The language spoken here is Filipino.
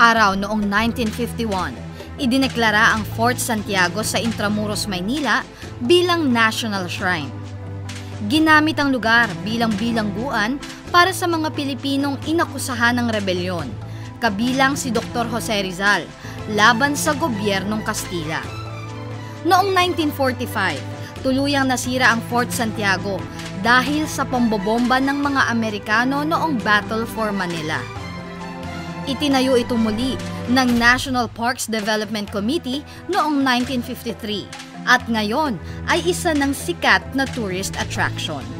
araw noong 1951, idineklara ang Fort Santiago sa Intramuros, Maynila bilang National Shrine. Ginamit ang lugar bilang bilangguan para sa mga Pilipinong inakusahan ng rebelyon, kabilang si Dr. Jose Rizal, laban sa gobyernong Kastila. Noong 1945, tuluyang nasira ang Fort Santiago dahil sa pambobomba ng mga Amerikano noong Battle for Manila. Itinayo ito muli ng National Parks Development Committee noong 1953 at ngayon ay isa ng sikat na tourist attraction.